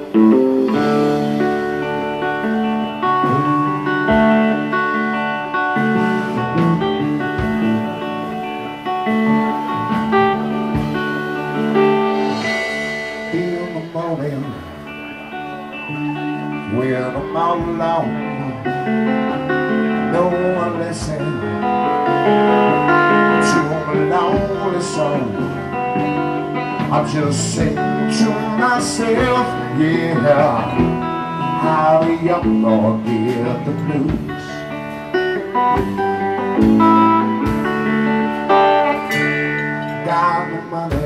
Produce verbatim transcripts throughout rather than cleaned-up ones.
When I'm all alone, no one listens to my lonely soul. I'm just saying to myself, yeah, how the young boy get the blues. Got the money,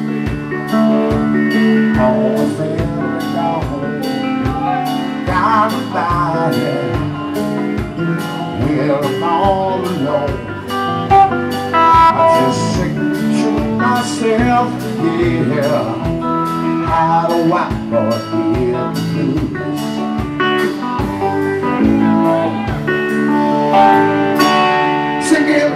all the family gone. Got a body, well, I'm all alone. I just think to myself, yeah, how the white boy get the blues. Sing it.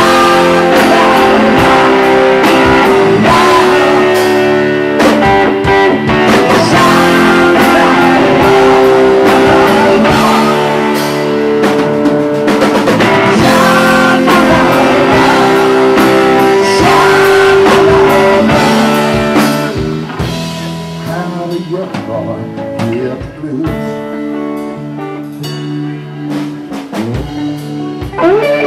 Young boy, get the blues.